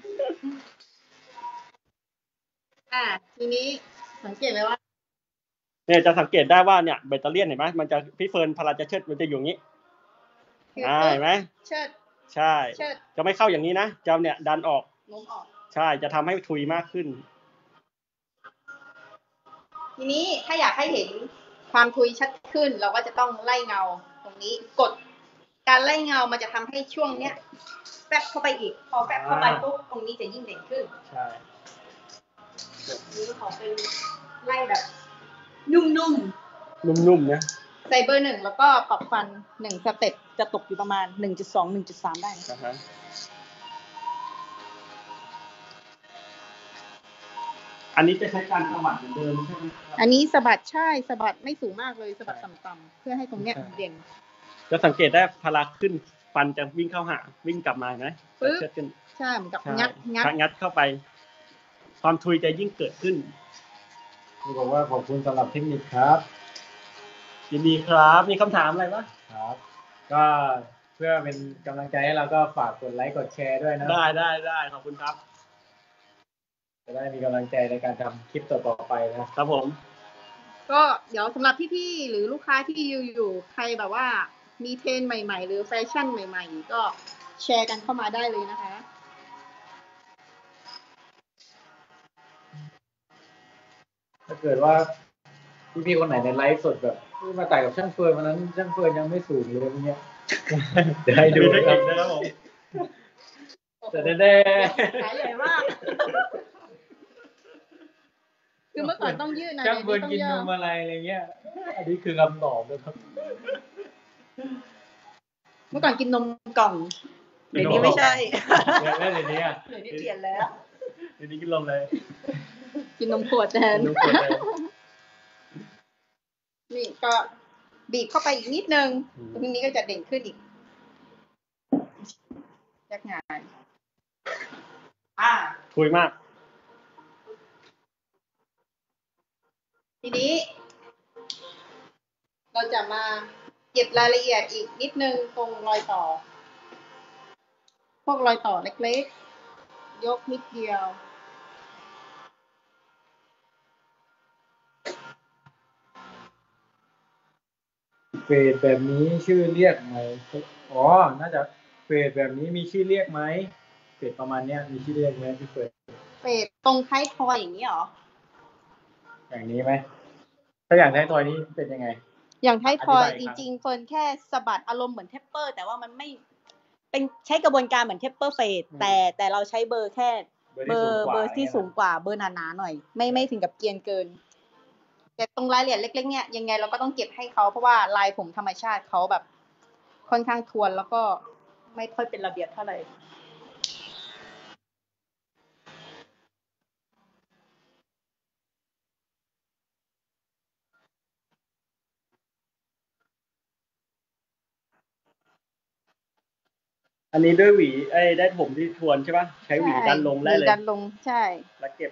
ทีนี้สังเกตไหมว่าเนี่ยจะสังเกตได้ว่าเนี่ยแบตเตอรี่เห็นไหมมันจะพี่เฟิร์นพลาจะเชิดมันจะอยู่อย่างนี้เห็นไหมเชิดใช่จะไม่เข้าอย่างนี้นะจะเนี่ยดันออกล้มออกใช่จะทำให้ทุยมากขึ้นทีนี้ถ้าอยากให้เห็นความทุยชัดขึ้นเราก็จะต้องไล่เงาตรงนี้กดการไล่เงามันจะทำให้ช่วงเนี้ยแฟบเข้าไปอีกพอแฟบเข้าไปปุ๊บตรงนี้จะยิ่งเด่นขึ้นใช่นี่ขอเป็นไล่แบบนุ่มนะใส่เบอร์ 1แล้วก็ปรับฟัน1สเต็ปจะตกอยู่ประมาณ 1.2 1.3 ได้อันนี้จะใช้การสะบัดเหมือนเดิมใช่ไหมอันนี้สะบัดใช่สะบัดไม่สูงมากเลยสะบัดต่ำๆเพื่อให้ตรงเนี้ยเด่นจะสังเกตได้พลังขึ้นฟันจะวิ่งเข้าหาวิ่งกลับมาไหมเชิดขึ้นใช่เหมือนกับงัดเข้าไปความทุยจะยิ่งเกิดขึ้นบอกว่าขอบคุณสำหรับเทคนิคครับยินดีครับมีคำถามอะไรวะครับก็เพื่อเป็นกำลังใจให้เราก็ฝากกดไลค์กดแชร์ด้วยนะได้ขอบคุณครับจะได้มีกำลังใจในการทำคลิปต่อไปนะครับผมก็เดี๋ยวสำหรับพี่ๆหรือลูกค้าที่อยู่ใครแบบว่ามีเทรนด์ใหม่ๆหรือแฟชั่นใหม่ๆก็แชร์กันเข้ามาได้เลยนะคะถ้าเกิดว่าพี่ๆคนไหนในไลฟ์สดแบบมาต่ายกับช่างเฟิร์นวันนั้นช่างเฟิร์นยังไม่สูงอยู่เลยเนี้ยจะให้ดูนะครับผมแต่แน่ขายใหญ่มากคือเมื่อก่อนต้องยืดนะช่างเฟิร์นกินนมอะไรเงี้ยอันนี้คือคำตอบเลยครับเมื่อก่อนกินนมกล่องเดี๋ยวนี้ไม่ใช่เดี๋ยวนี้เปลี่ยนแล้วเดี๋ยวนี้กินนมเลยกินนมขวดแทนนี่ก็บีบเข้าไปอีกนิดนึงตรงนี้ก็จะเด่นขึ้นอีกยักงานคุยมากทีนี้เราจะมาเก็บรายละเอียดอีกนิดนึงตรงรอยต่อพวกรอยต่อเล็กๆยกนิดเดียวเฟดแบบนี้ชื่อเรียกไหมอ๋อน่าจะเฟดแบบนี้มีชื่อเรียกไหมเฟดประมาณเนี้ยมีชื่อเรียกไหมพี่เฟิร์นเฟดตรงท้ายทอยอย่างนี้หรออย่างนี้ไหมถ้าอย่างท้ายทอยนี้เป็นยังไงอย่างท้ายทอยจริงๆเฟิร์นแค่สะบัดอารมณ์เหมือนเทปเปอร์แต่ว่ามันไม่เป็นใช้กระบวนการเหมือนเทปเปอร์เฟดแต่เราใช้เบอร์แค่เบอร์ที่สูงกว่าเบอร์หนาๆหน่อยไม่ถึงกับเกียนเกินแต่ตรงรายละเอียดเล็กๆเนี่ยยังไงเราก็ต้องเก็บให้เขาเพราะว่าลายผมธรรมชาติเขาแบบค่อนข้างทวนแล้วก็ไม่ค่อยเป็นระเบียบเท่าไหร่อันนี้ด้วยหวีได้ผมที่ทวนใช่ป่ะใช้หวีดันลงได้เลยดันลงใช่แล้วเก็บ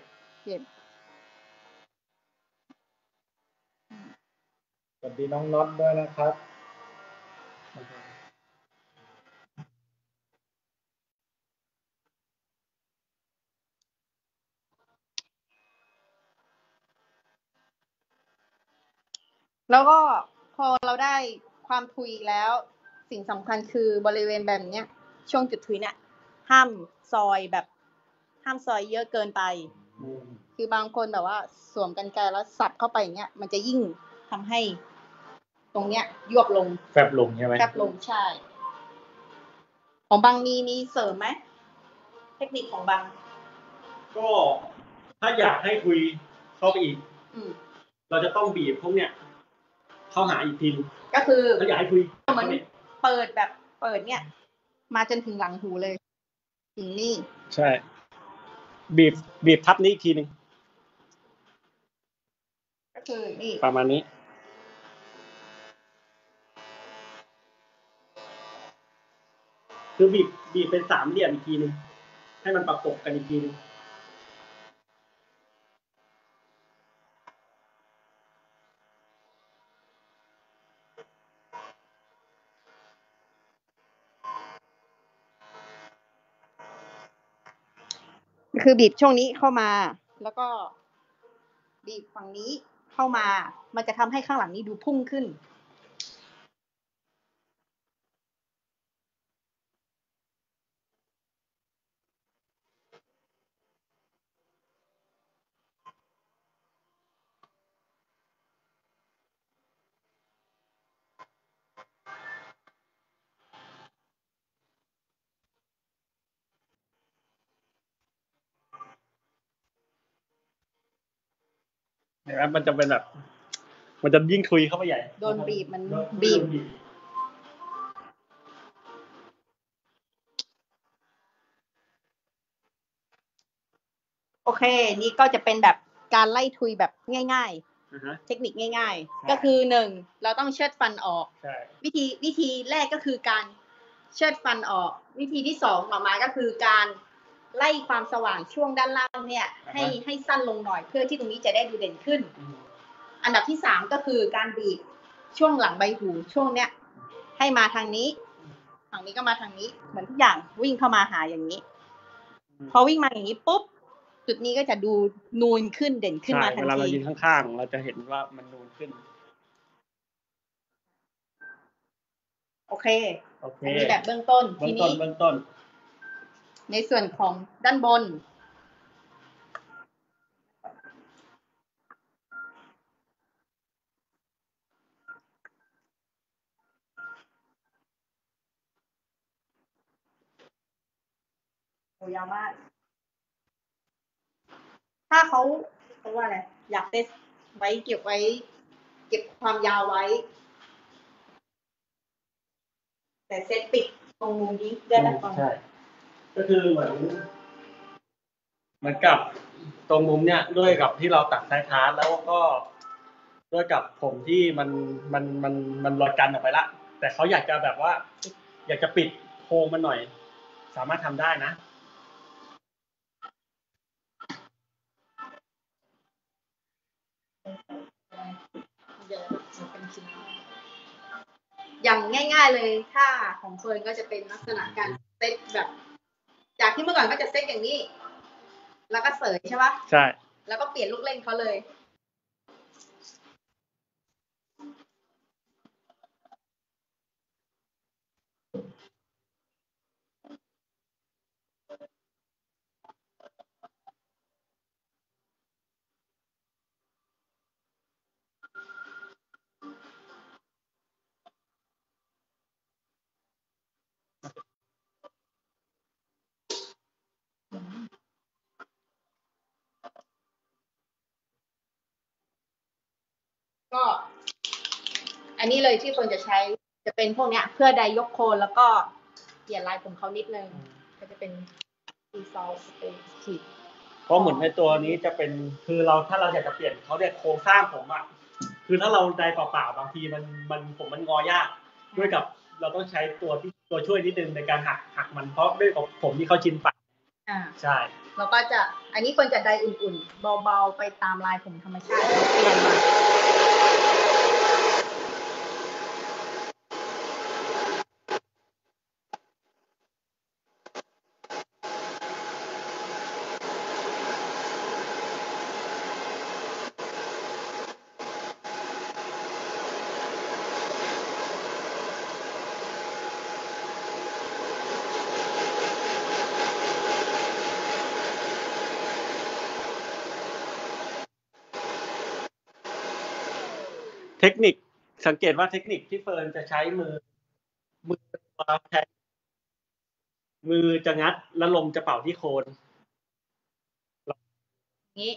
สวัสดีน้องน็อตด้วยนะครับแล้วก็พอเราได้ความทุยแล้วสิ่งสำคัญคือบริเวณแบบนี้ช่วงจุดทุยเนี่ยห้ามซอยเยอะเกินไปคือบางคนแบบว่าสวมกรรไกรแล้วสับเข้าไปอย่างเงี้ยมันจะยิ่งทำให้ตรงเนี้ยยวบลงแฟบลงใช่ไหมแฟบลงใช่ของบางมีเสริมไหมเทคนิคของบางก็ถ้าอยากให้ทุยเข้าไปอีกเราจะต้องบีบพวกเนี้ยเข้าหาอีกทีก็คือถ้าอยากให้ทุยเหมือนเปิดเนี่ยมาจนถึงหลังหูเลยถึงนี่ใช่ บีบทับนี้อีกทีหนึ่งก็คือนี่ประมาณนี้คือบีบเป็นสามเหลี่ยมอีกทีหนึ่งให้มันประกบกันอีกทีหนึ่งคือบีบช่วงนี้เข้ามาแล้วก็บีบฝั่งนี้เข้ามามันจะทำให้ข้างหลังนี้ดูพุ่งขึ้นเห็นไหมมันจะเป็นแบบมันจะยิ่งคุยเข้าไปใหญ่โดนบีบมันบีบโอเคนี่ก็จะเป็นแบบการไล่ทุยแบบง่ายๆเทคนิคง่ายๆก็คือ1เราต้องเชิดฟันออกวิธีแรกก็คือการเชิดฟันออกวิธีที่2ต่อมาก็คือการไล่ความสว่างช่วงด้านล่างเนี่ยให้สั้นลงหน่อยเพื่อที่ตรงนี้จะได้ดูเด่นขึ้นอันดับที่3ก็คือการบีบช่วงหลังใบหูช่วงเนี้ยให้มาทางนี้ฝั่งนี้ก็มาทางนี้เหมือนทุกอย่างวิ่งเข้ามาหาอย่างนี้พอวิ่งมาอย่างนี้ปุ๊บจุดนี้ก็จะดูนูนขึ้นเด่นขึ้นมาทันทีเวลาเรายืนข้างๆเราจะเห็นว่ามันนูนขึ้นโอเคอันนี้แบบเบื้องต้นทีนี้เบื้องต้นในส่วนของด้านบนยาวมากถ้าเขาว่าอะไรอยากเซตไว้เก็บความยาวไว้แต่เซตปิดตรงมุมนี้ได้ไหมใช่ก็คือเหมือนกับตรงมุมเนี้ยด้วยกับที่เราตัดไซทาร์แล้วก็ด้วยกับผมที่มันลอยกันออกไปละแต่เขาอยากจะแบบว่าอยากจะปิดโครงมันหน่อยสามารถทำได้นะอย่างง่ายๆเลยถ้าของเฟิร์นก็จะเป็นลักษณะการเซตแบบจากที่เมื่อก่อนก็จะเซตอย่างนี้แล้วก็เสยใช่ปะใช่แล้วก็เปลี่ยนลูกเล่นเขาเลยก็อันนี้เลยที่คนจะใช้จะเป็นพวกเนี้ยเพื่อไดยกโคนแล้วก็เปลี่ยนลายผมเขานิดนึงก็จะเป็นดีซอลสเปซเพราะเหมือนในตัวนี้จะเป็นคือเราถ้าเราอยากจะเปลี่ยนเขาเนี่ยโครงสร้างผมอ่ะคือถ้าเราไดเปล่าๆบางทีผมมันงอยากด้วยกับเราต้องใช้ตัวช่วยนิดนึงในการหักมันเพราะด้วยกับผมที่เขาชินปากใช่เราก็จะอันนี้ควรจะไดอุ่นๆเบาๆไปตามลายผมธรรมชาติเปลี่ยนมาเทคนิคสังเกตว่าเทคนิคที่เฟิร์นจะใช้มือแทนมือจะงัดแล้วลมจะเป่าที่โคนนี้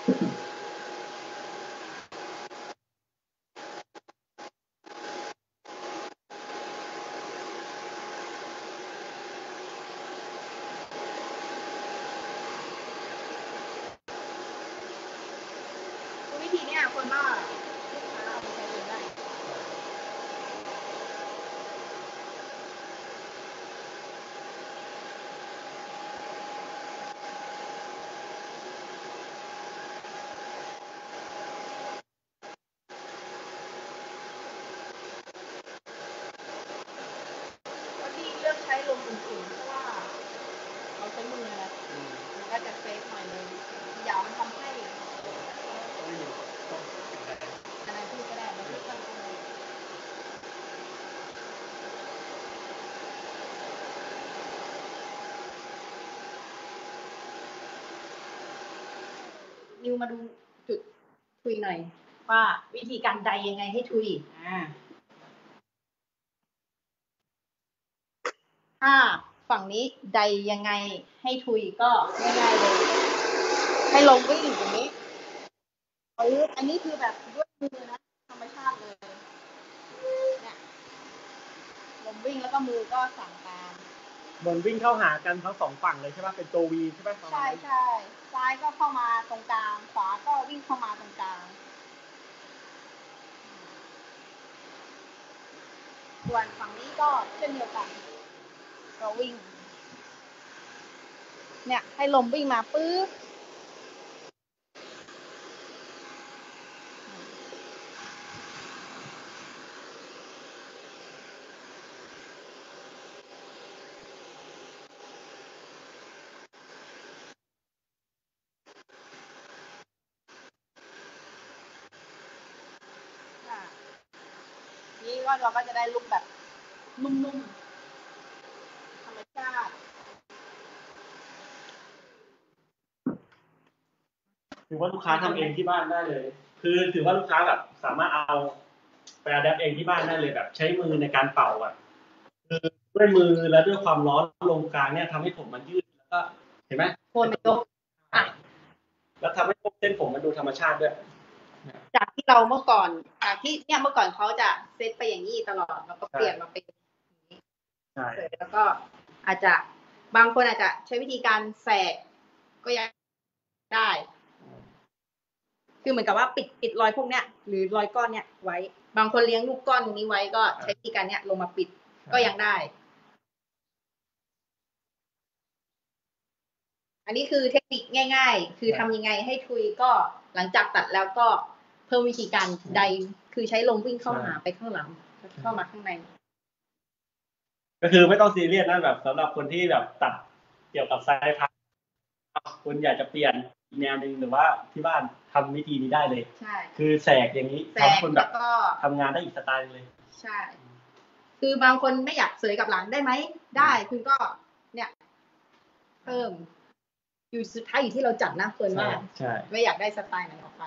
วิธีเนี้ยคนว่าลูกค้าเอาไปใช้เองได้แล้วที่เลือกใช้ลมอุ่นๆเพราะว่าเราใช้มือนะมันก็จะเซฟหน่อยนึงอย่ามันทำให้อะไรพูดก็ได้ไม่พูดก็ได้นิวมาดูจุดทุยหน่อยว่าวิธีการใดยังไงให้ทุยถ้าฝั่งนี้ใดยังไงให้ทุยก็ง่ายๆเลยให้ลงวิ่งตรงนี้อันนี้คือแบบด้วยมือนะธรรมชาติเลยเนี่ยลงวิ่งแล้วก็มือก็สั่งตามเหมือนวิ่งเข้าหากันทั้งสองฝั่งเลยใช่ป่ะเป็นตัววีใช่ป่ะใช่ใช่ซ้ายก็เข้ามาตรงกลางขวาก็วิ่งเข้ามาตรงกลางส่วนฝั่งนี้ก็เช่นเดียวกันเราวิ่งเนี่ยให้ลมวิ่งมาปึ๊บนี่ก็เราก็จะได้ลุคแบบนุ่มๆธรรมชาติถือว่าลูกค้าทำเองที่บ้านได้เลย คือถือว่าลูกค้าแบบสามารถเอาไปอัดแอปเองที่บ้านได้เลยแบบใช้มือในการเป่าอ่ะคือด้วยมือและด้วยความร้อนลงกลางเนี่ยทำให้ผมมันยืดแล้วก็เห็นไหมโคนมันยกแล้วทำให้เส้นผมมันดูธรรมชาติด้วยจากที่เราเมื่อก่อนจากที่เนี่ยเมื่อก่อนเขาจะเซตไปอย่างนี้ตลอดแล้วก็เปลี่ยนมาเป็นอย่างนี้ใช่แล้วก็อาจจะบางคนอาจจะใช้วิธีการแสกก็ยังได้คือเหมือนกับว่าปิดรอยพวกเนี้ยหรือรอยก้อนเนี้ยไว้บางคนเลี้ยงลูกก้อนตรงนี้ไว้ก็ใช้วิธีการเนี้ยลงมาปิดก็ยังได้อันนี้คือเทคนิคง่ายๆคือทำยังไงให้ทุยก็หลังจากตัดแล้วก็เพิ่มวิธีการใดคือใช้ลมวิ่งเข้าหาไปข้างหลังเข้ามาข้างในก็คือไม่ต้องซีเรียสนะแบบสำหรับคนที่แบบตัดเกี่ยวกับไซส์พักคุณอยากจะเปลี่ยนอีกแนวนึงหรือว่าที่บ้านทำวิธีนี้ได้เลยใช่คือแสกอย่างนี้ทำให้คนแบบทำงานได้อีกสไตล์เลยใช่คือบางคนไม่อยากเสยกับหลังได้ไหมได้คุณก็เนี่ยเพิ่มอยู่สุดท้ายอยู่ที่เราจัดนะเฟิร์นว่าไม่อยากได้สไตล์ไหนออกไป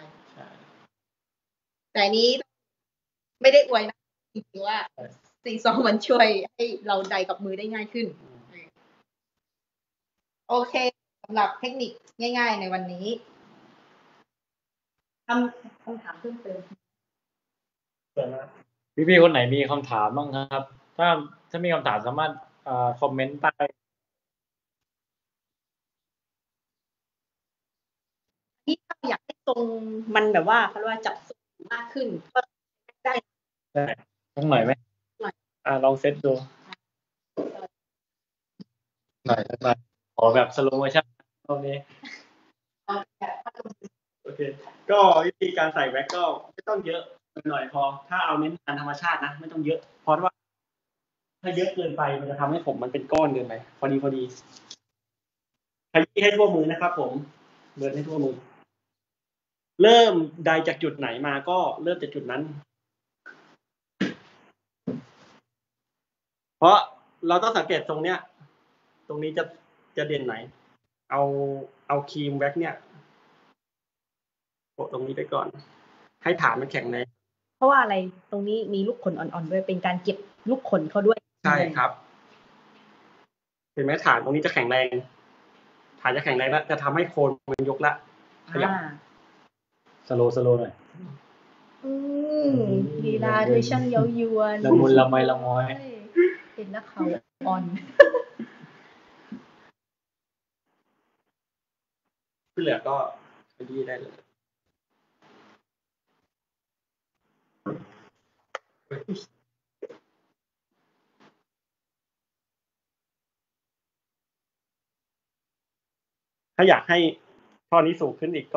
แต่นี้ไม่ได้อวยนะจริงๆว่าซีซองมันช่วยให้เราใดกับมือได้ง่ายขึ้นโอเคสำหรับเทคนิคง่ายๆในวันนี้คำถามเพิ่มเติมพี่คนไหนมีคำถามบ้างครับ ถ้ามีคำถามสามารถคอมเมนต์ใต้ที่อยากให้ตรงมันแบบว่าเขาเรียกว่าจับทรงมากขึ้นก็ได้ตรงไหนไหมลองเซตดูหน่อยขอแบบสโลว์โมชั่นตรงนี้โอเคก็วิธีการใส่แว็กก็ไม่ต้องเยอะหน่อยพอถ้าเอาเน้นการธรรมชาตินะไม่ต้องเยอะเพราะว่าถ้าเยอะเกินไปมันจะทำให้ผมมันเป็นก้อนเกินไปพอดีขยี้ให้ทั่วมือนะครับผมเบิร์นให้ทั่วมือเริ่มใดจากจุดไหนมาก็เริ่มจากจุดนั้นเพราะเราต้องสังเกตตรงเนี้ยตรงนี้จะเด่นไหนเอาครีมแว็กเนี่ยโปะตรงนี้ไปก่อนให้ฐานมันแข็งแรงเพราะว่าอะไรตรงนี้มีลูกขนอ่อนๆด้วยเป็นการเก็บลูกขนเขาด้วยใช่ครับเห็นไหมฐานตรงนี้จะแข็งแรงฐานจะแข็งแรงแล้วจะทำให้โคนมันยกละขยับสโลหน่อยลีลาเธอช่างเย้ายวนละมุนละไมละม้อยเห็นนักเขาอ่อนที่เหลือก็ขยี้ได้เลยถ้าอยากให้ท่อนี้สูงขึ้นอีกก็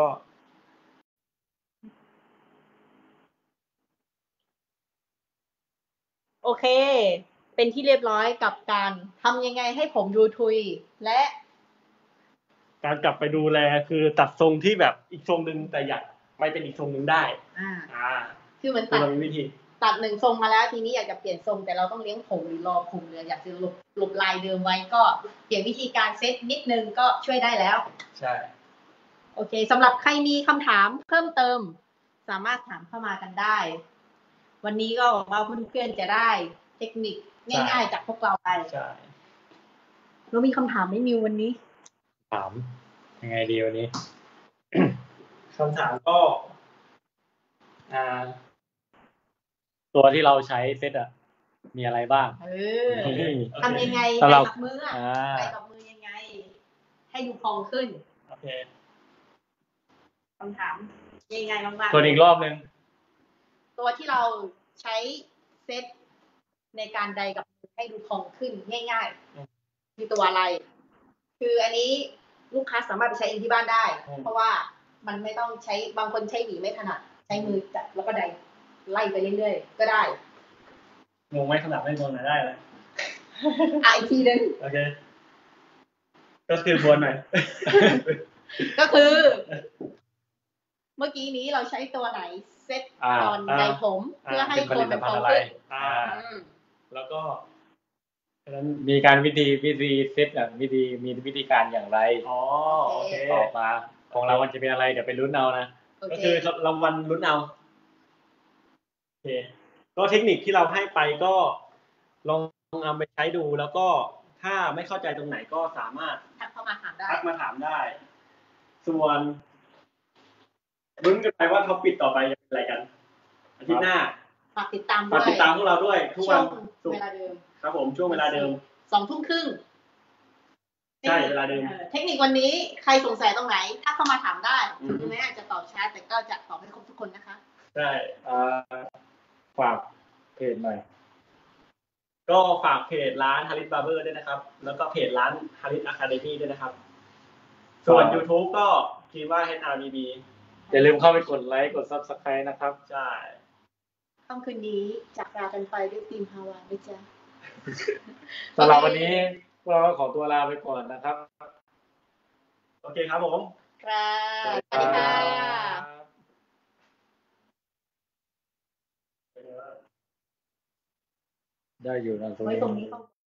โอเค เป็นที่เรียบร้อยกับการทำยังไงให้ผมดูทุย และการกลับไปดูแลคือตัดทรงที่แบบอีกทรงหนึ่งแต่อยากไม่เป็นอีกทรงหนึ่งได้คือเหมือนเรามีวิธีตัดหนึ่งทรงมาแล้วทีนี้อยากจะเปลี่ยนทรงแต่เราต้องเลี้ยงผมหรือรอผมหรืออยากจะหลบลายเดิมไว้ก็เปลี่ยนวิธีการเซตนิดนึงก็ช่วยได้แล้วใช่โอเคสำหรับใครมีคำถามเพิ่มเติมสามารถถามเข้ามากันได้วันนี้ก็หวังว่าเพื่อนๆจะได้เทคนิคง่ายๆจากพวกเราไปใช่เรามีคำถามไหมมิววันนี้ถามยังไงดีวันนี้คำถามก็ตัวที่เราใช้เซตอ่ะมีอะไรบ้างทำยังไงไปกับมือไปกับมือยังไงให้ดูพองขึ้นโอเคคำถามยังไงบ้างตัวอีกรอบนึงตัวที่เราใช้เซตในการใดกับมือให้ดูพองขึ้นง่ายๆคือตัวอะไรคืออันนี้ลูกค้าสามารถไปใช้เองที่บ้านได้เพราะว่ามันไม่ต้องใช้บางคนใช้หวีไม่ถนัดใช้มือจับแล้วก็ใดไล่ไปเรื่อยๆก็ได้งงไหมขนาดไม่งงได้เลยอีกทีนึงโอเคก็คือบวนหน่อยก็คือเมื่อกี้นี้เราใช้ตัวไหนเซตตอนใดผมเพื่อให้คนมันตรงขึ้นแล้วก็มีการวิธีเซตอย่างมีวิธีการอย่างไรโอเคต่อมาของเรามันจะเป็นอะไรเดี๋ยวไปลุ้นเอานะก็คือรางวัลลุ้นเอาโอเคก็เทคนิคที่เราให้ไปก็ลองเอาไปใช้ดูแล้วก็ถ้าไม่เข้าใจตรงไหนก็สามารถทักเข้ามาถามได้ส่วนลุ้นกันไปว่าท็อปปิดต่อไปจะเป็นอะไรกันอาทิตย์หน้าฝากติดตามพวกเราด้วยทุกวันศุกร์เวลาเดิมครับผมช่วงเวลาเดิม 20:30 ใช่เวลาเดิมเทคนิควันนี้ใครสงสัยตรงไหนถ้าเข้ามาถามได้ถึงแม้อาจจะตอบช้าแต่ก็จะตอบให้ครบทุกคนนะคะใช่ฝากเพจหน่อยก็ฝากเพจร้านฮาริสบาร์เบอร์ด้วยนะครับแล้วก็เพจร้านฮาริสอะคาเดมี่ด้วยนะครับส่วน YouTube ก็คิดว่า HRBB อย่าลืมเข้าไปกดไลค์กด Subscribe นะครับใช่ค่ำคืนนี้จากลากันไปด้วยทีมฮาวาด้วยจ้ะสำหรับวันนี้เราขอตัวลาไปก่อนนะครับโอเคครับผมครับสวัสดีค่ะได้อยู่นะตรงนี้